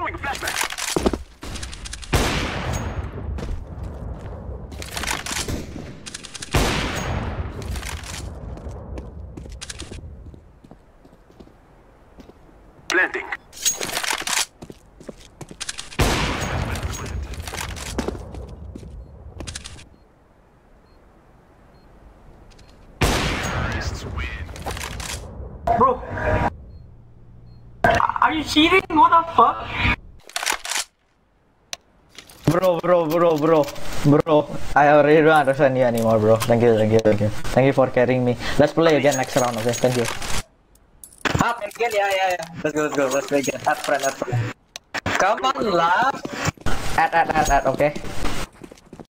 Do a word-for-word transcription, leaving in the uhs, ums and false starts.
Throwing a flashback. Planting. Bro, are you cheating? What the fuck? Bro, bro, bro, bro, bro. I really don't understand you anymore, bro. Thank you, thank you, thank you. Thank you for carrying me. Let's play again next round, okay? Thank you. Up again, yeah, yeah, yeah. Let's go, let's go, let's play again. Add friend, add friend. Come on, love. Add, add, add, add, okay?